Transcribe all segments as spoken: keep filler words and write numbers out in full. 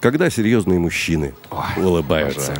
Когда серьезные мужчины Ой, улыбаются.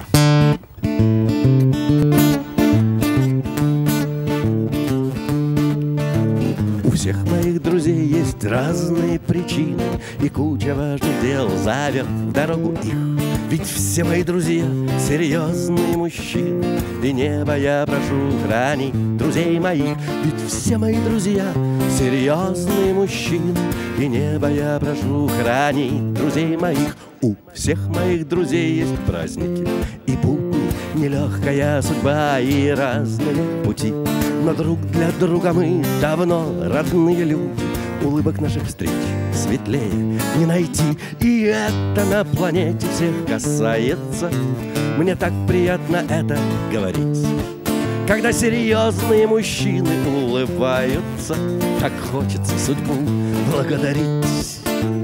У всех моих друзей есть разные причины, и куча важных дел зовет в дорогу их. Ведь все мои друзья серьезные мужчины, и небо я прошу хранить друзей моих. Ведь все мои друзья серьезные мужчины, и небо я прошу хранить друзей моих. У всех моих друзей есть праздники и будни, нелегкая судьба и разные пути. Но друг для друга мы давно родные люди, улыбок наших встреч светлее не найти. И это на планете всех касается. Мне так приятно это говорить. Когда серьезные мужчины улыбаются, так хочется судьбу благодарить.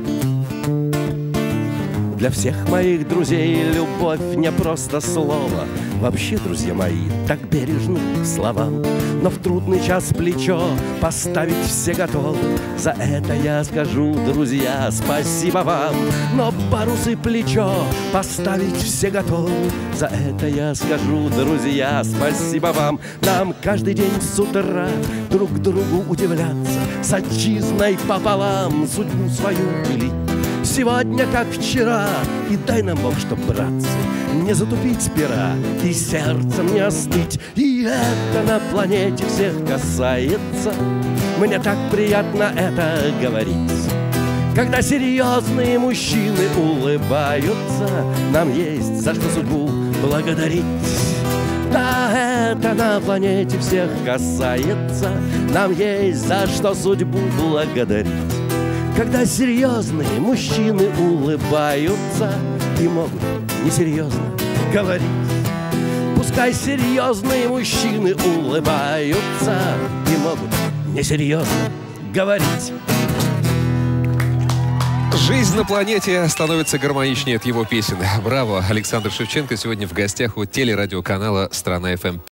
Для всех моих друзей любовь не просто слово. Вообще, друзья мои, так бережны к словам. Но в трудный час плечо поставить все готовы. За это я скажу, друзья, спасибо вам. Но парус и плечо поставить все готовы. За это я скажу, друзья, спасибо вам. Нам каждый день с утра друг другу удивляться, с отчизной пополам судьбу свою делить. Сегодня, как вчера, и дай нам Бог, чтоб, братцы, не затупить с пера и сердцем не остыть. И это на планете всех касается. Мне так приятно это говорить. Когда серьезные мужчины улыбаются, нам есть за что судьбу благодарить. Да, это на планете всех касается. Нам есть за что судьбу благодарить. Когда серьезные мужчины улыбаются и могут несерьезно говорить. Пускай серьезные мужчины улыбаются и могут несерьезно говорить. Жизнь на планете становится гармоничнее от его песен. Браво! Александр Шевченко сегодня в гостях у телерадиоканала «Страна эф эм».